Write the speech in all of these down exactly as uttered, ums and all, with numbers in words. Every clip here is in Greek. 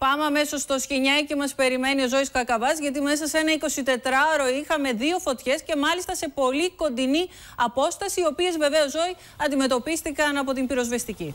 Πάμε αμέσως στο Σκοινιά και μας περιμένει ο Ζώης Κακαβάς, γιατί μέσα σε ένα εικοσιτετράωρο είχαμε δύο φωτιές και μάλιστα σε πολύ κοντινή απόσταση, οι οποίες βεβαίως, Ζώη, αντιμετωπίστηκαν από την πυροσβεστική.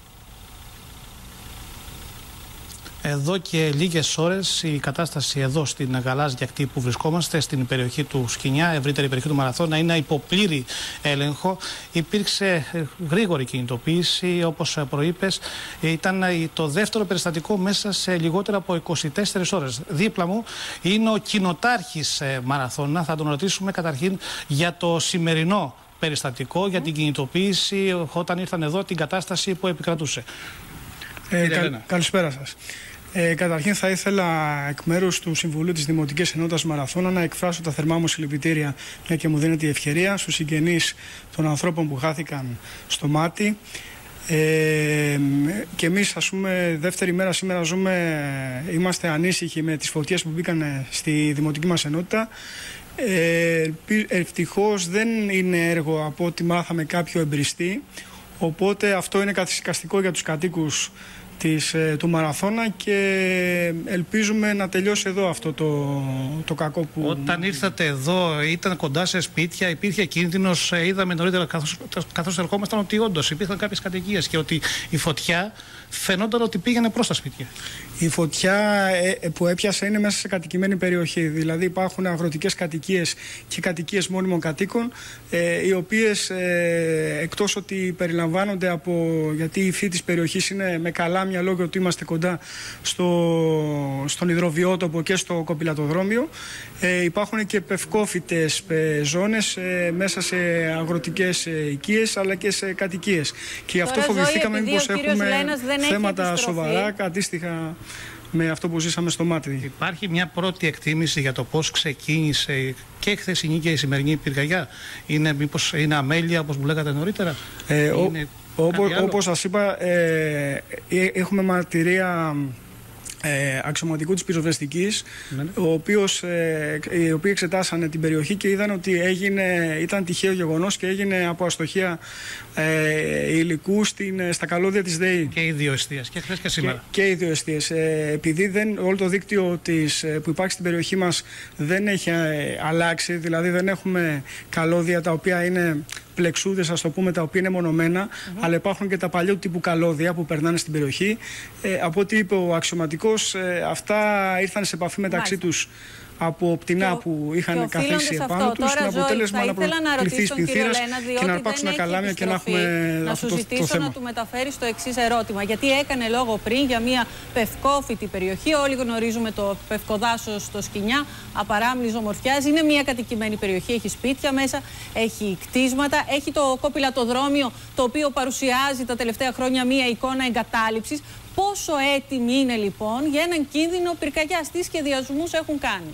Εδώ και λίγες ώρες η κατάσταση εδώ στην γαλάζια ακτή που βρισκόμαστε, στην περιοχή του Σκοινιά, ευρύτερη περιοχή του Μαραθώνα, είναι υπό πλήρη έλεγχο. Υπήρξε γρήγορη κινητοποίηση, όπως προείπες. Ήταν το δεύτερο περιστατικό μέσα σε λιγότερα από είκοσι τέσσερις ώρες. Δίπλα μου είναι ο κοινοτάρχης Μαραθώνα. Θα τον ρωτήσουμε καταρχήν για το σημερινό περιστατικό, για την κινητοποίηση όταν ήρθαν εδώ, την κατάσταση που επικρατούσε. Ε, κα, καλησπέρα σας. Ε, καταρχήν θα ήθελα εκ μέρους του Συμβουλίου της Δημοτικής Ενότητας Μαραθώνα να εκφράσω τα θερμά μου συλληπιτήρια, μια και μου δίνεται η ευκαιρία, στους συγγενείς των ανθρώπων που χάθηκαν στο μάτι. Ε, και εμείς, ας πούμε, δεύτερη μέρα σήμερα ζούμε, είμαστε ανήσυχοι με τις φωτιές που μπήκαν στη Δημοτική μας Ενότητα. Ε, ευτυχώς δεν είναι έργο, από ό,τι μάθαμε, κάποιο εμπριστή. Οπότε αυτό είναι καθησυχαστικό για τους κατοίκους της, του Μαραθώνα και ελπίζουμε να τελειώσει εδώ αυτό το, το κακό που... Όταν ήρθατε εδώ ήταν κοντά σε σπίτια, υπήρχε κίνδυνος, είδαμε νωρίτερα καθώς, καθώς ερχόμασταν ότι όντως υπήρχαν κάποιες κατοικίες και ότι η φωτιά φαινόταν ότι πήγαινε προς τα σπίτια. Η φωτιά που έπιασε είναι μέσα σε κατοικημένη περιοχή. Δηλαδή υπάρχουν αγροτικές κατοικίες και κατοικίες μόνιμων κατοίκων, οι οποίες εκτός ότι περιλαμβάνονται από, γιατί η υφή της περιοχής είναι με καλάμια λόγω ότι είμαστε κοντά στο, στον υδροβιότοπο και στο κοπηλατοδρόμιο, υπάρχουν και πευκόφυτες ζώνες μέσα σε αγροτικές οικίες αλλά και σε κατοικίες. Και γι' αυτό φοβηθήκαμε μήπως έχουμε θέματα σοβαρά αντίστοιχα με αυτό που ζήσαμε στο μάτι. Υπάρχει μια πρώτη εκτίμηση για το πώς ξεκίνησε και η χθεσινή και η σημερινή πυρκαγιά? Είναι μήπως είναι αμέλεια, όπως μου λέγατε νωρίτερα? Ε, είναι ο, όπως, όπως σας είπα, ε, έχουμε μαρτυρία Ε, αξιωματικού της πυροσβεστικής, ναι, ναι. Ο οποίος, ε, οι οποίοι εξετάσανε την περιοχή και είδαν ότι έγινε, ήταν τυχαίο γεγονός και έγινε από αστοχία ε, υλικού στην, στα καλώδια της ΔΕΗ. Και οι δύο εστίες, και χθες και σήμερα. Και, και οι δύο εστίες. Ε, επειδή δεν, όλο το δίκτυο της, που υπάρχει στην περιοχή μας δεν έχει ε, αλλάξει, δηλαδή δεν έχουμε καλώδια τα οποία είναι πλεξούδες, ας το πούμε, τα οποία είναι μονομένα, mm-hmm. αλλά υπάρχουν και τα παλιού τύπου καλώδια που περνάνε στην περιοχή. Ε, από ό,τι είπε ο αξιωματικός, ε, αυτά ήρθαν σε επαφή μεταξύ Μάλιστα. τους από πτηνά που είχαν καθίσει επάνω τους, με αποτέλεσμα να προκληθεί η σπινθήρα και να αρπάξουν τα καλάμια και να έχουμε να αυτό σου το, το θέμα. ζητήσω να του μεταφέρει το εξής ερώτημα, γιατί έκανε λόγο πριν για μια πευκόφυτη περιοχή. Όλοι γνωρίζουμε το πευκοδάσος στο Σκοινιά, απαράμιλης ομορφιάς. Είναι μια κατοικημένη περιοχή, έχει σπίτια μέσα, έχει κτίσματα, έχει το κοπηλατοδρόμιο, το οποίο παρουσιάζει τα τελευταία χρόνια μια εικόνα εγκατάλειψης. Πόσο έτοιμοι είναι λοιπόν για έναν κίνδυνο πυρκαγιάς? Τι σχεδιασμούς έχουν κάνει?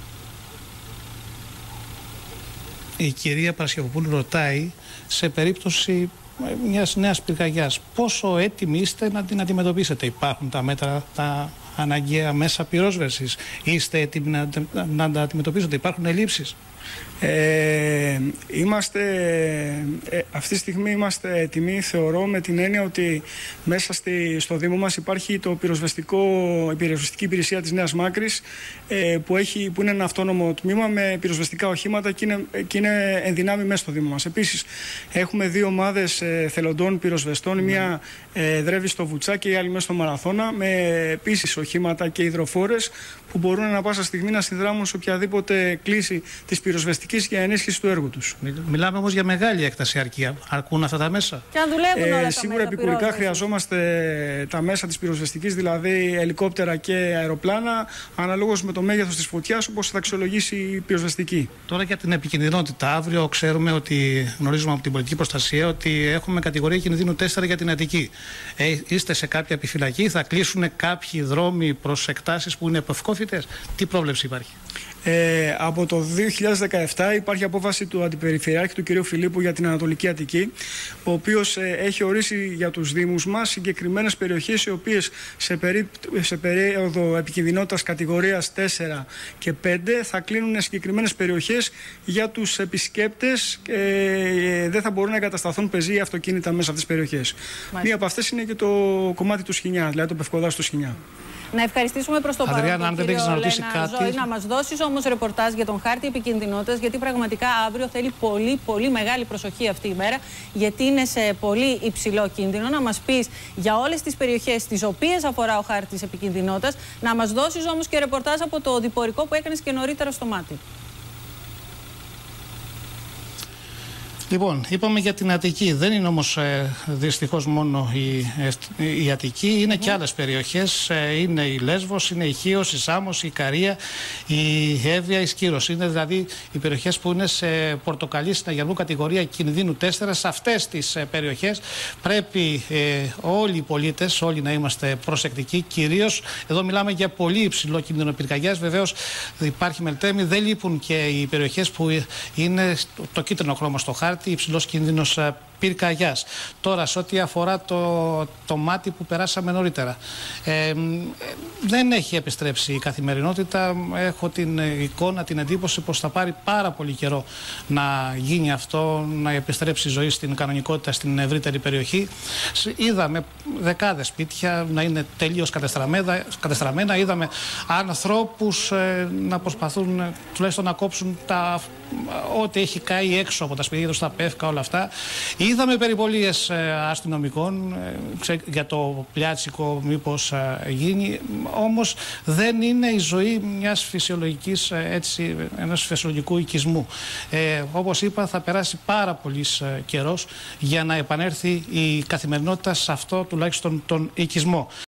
Η κυρία Παρασκευοπούλου ρωτάει, σε περίπτωση μιας νέας πυρκαγιάς, πόσο έτοιμοι είστε να την αντιμετωπίσετε? Υπάρχουν τα μέτρα, τα αναγκαία μέσα πυρόσβεσης? Είστε έτοιμοι να, να τα αντιμετωπίσετε? Υπάρχουν ελλείψεις? Ε, είμαστε, ε, αυτή τη στιγμή είμαστε έτοιμοι, θεωρώ, με την έννοια ότι μέσα στη, στο Δήμο μας υπάρχει το πυροσβεστικό, η πυροσβεστική υπηρεσία της Νέας Μάκρης, ε, που, έχει, που είναι ένα αυτόνομο τμήμα με πυροσβεστικά οχήματα και είναι, και είναι ενδυνάμει μέσα στο Δήμο μας. Επίσης έχουμε δύο ομάδες ε, θελοντών πυροσβεστών, mm. μία ε, δρεύει στο Βουτσά και η άλλη μέσα στο Μαραθώνα, με επίσης οχήματα και υδροφόρες που μπορούν ανά πάσα στιγμή να συνδράμουν σε οποιαδήποτε κλίση της πυροσβεστικής για ενίσχυση του έργου τους. Μιλάμε όμως για μεγάλη έκταση. Αρκεί, αρκούν αυτά τα μέσα? Και αν δουλεύουν όλα ε, τα σίγουρα μέσα επικουρικά πυρόσβεσης. Χρειαζόμαστε τα μέσα της πυροσβεστικής, δηλαδή ελικόπτερα και αεροπλάνα, αναλόγως με το μέγεθος της φωτιάς, όπως θα αξιολογήσει η πυροσβεστική. Τώρα για την επικινδυνότητα. Αύριο ξέρουμε ότι, γνωρίζουμε από την πολιτική προστασία, ότι έχουμε κατηγορία κινδύνου τέσσερα για την Αττική. Ε, είστε σε κάποια επιφυλακή? Θα κλείσουν κάποιοι δρόμοι προς εκτάσεις που είναι πευκόφυτες? Τι πρόβλεψη υπάρχει? Ε, από το δύο χιλιάδες δεκαεπτά υπάρχει απόφαση του Αντιπεριφερειάρχη του κ. Φιλίππου για την Ανατολική Αττική, ο οποίος ε, έχει ορίσει για τους Δήμους μας συγκεκριμένες περιοχές, οι οποίες σε, περί, σε περίοδο επικινδυνότητας κατηγορίας τέσσερα και πέντε θα κλείνουν συγκεκριμένες περιοχές για τους επισκέπτες. Ε, δεν θα μπορούν να εγκατασταθούν πεζοί ή αυτοκίνητα μέσα από τις περιοχές. Μία από αυτές είναι και το κομμάτι του Σκοινιά, δηλαδή το Πευκοδάσου του Σκοινιά. Να ευχαριστήσουμε προς το παρόν Αδριάννα, αν δεν έχεις να ρωτήσει κάτι. Ζωή, να μας δώσεις όμως ρεπορτάζ για τον χάρτη επικινδυνότητας, γιατί πραγματικά αύριο θέλει πολύ, πολύ μεγάλη προσοχή αυτή η μέρα, γιατί είναι σε πολύ υψηλό κίνδυνο. Να μας πεις για όλες τις περιοχές τις οποίες αφορά ο χάρτης επικινδυνότητας, να μας δώσεις όμως και ρεπορτάζ από το οδηπορικό που έκανες και νωρίτερα στο μάτι. Λοιπόν, είπαμε για την Αττική. Δεν είναι όμως ε, δυστυχώς μόνο η, ε, η Αττική, είναι mm. και άλλες περιοχές. Ε, είναι η Λέσβος, είναι η Χίος, η Σάμος, η Ικαρία, η Εύβοια, η Σκύρος. Είναι δηλαδή οι περιοχές που είναι σε πορτοκαλί συναγερμού κατηγορία κινδύνου τέσσερα. Σε αυτές τις ε, περιοχές πρέπει ε, όλοι οι πολίτες, όλοι να είμαστε προσεκτικοί. Κυρίως εδώ μιλάμε για πολύ υψηλό κίνδυνο πυρκαγιάς. Βεβαίως υπάρχει μελτέμι, δεν λείπουν και οι περιοχές που είναι το κίτρινο χρώμα στο χάρτη. Υψηλός κίνδυνος πυρκαγιάς. Τώρα, σε ό,τι αφορά το, το μάτι που περάσαμε νωρίτερα, ε, δεν έχει επιστρέψει η καθημερινότητα. Έχω την εικόνα, την εντύπωση πως θα πάρει πάρα πολύ καιρό να γίνει αυτό, να επιστρέψει η ζωή στην κανονικότητα στην ευρύτερη περιοχή. Είδαμε δεκάδες σπίτια να είναι τελείως κατεστραμμένα. Είδαμε ανθρώπους ε, να προσπαθούν τουλάχιστον να κόψουν τα, ό,τι έχει καεί έξω από τα σπίτια τους, τα πεύκα, όλα αυτά. Είδαμε περιπολίες ε, αστυνομικών ε, για το πλιάτσικο μήπως ε, γίνει, όμως δεν είναι η ζωή μιας φυσιολογικής, ε, έτσι, ενός φυσιολογικού οικισμού. Ε, όπως είπα, θα περάσει πάρα πολύς ε, καιρός για να επανέλθει η καθημερινότητα σε αυτό τουλάχιστον τον οικισμό.